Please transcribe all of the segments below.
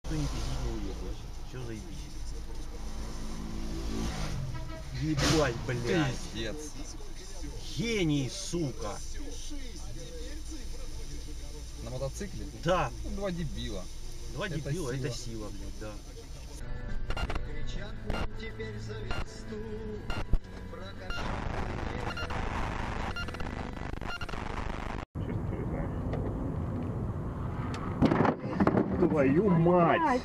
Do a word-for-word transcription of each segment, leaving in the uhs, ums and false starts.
не уехалось. Все заебись. Ебать, блядь. Пиздец. Гений, сука. На мотоцикле? Да. Ну, два дебила. Два это дебила, сила. это сила, блядь, да. Кричат теперь за версту, Твою мать!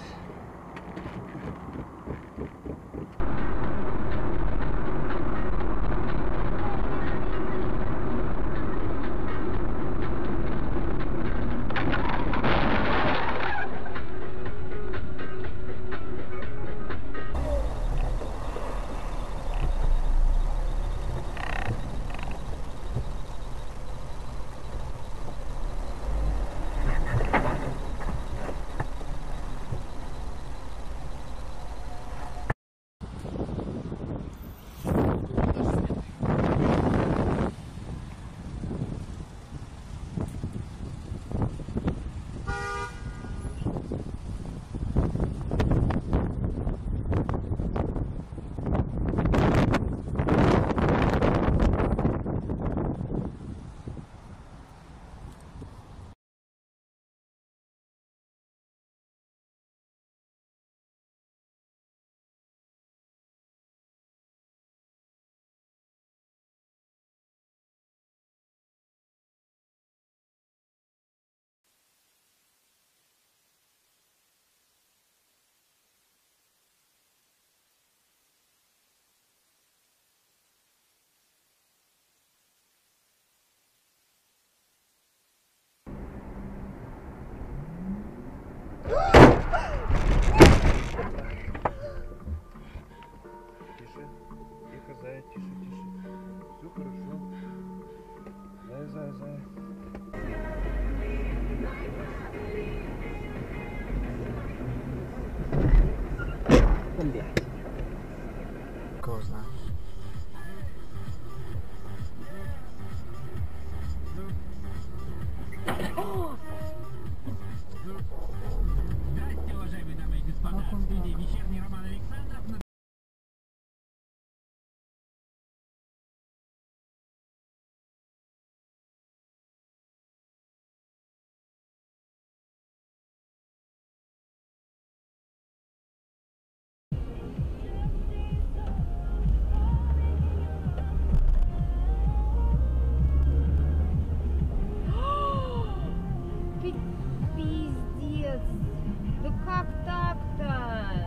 Тише, тихо, зая, тише, тише. Все хорошо. Зая, зая, зая. Блядь. Коза. Здравствуйте, уважаемые дамы и господа. В студии вечерний Роман Александров. Пиздец! Да как так-то?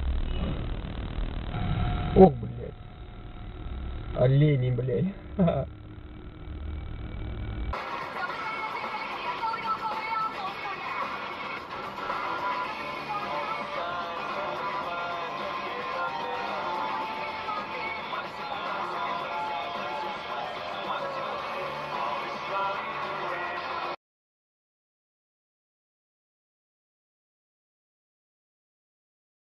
О, блядь. Олени, блядь.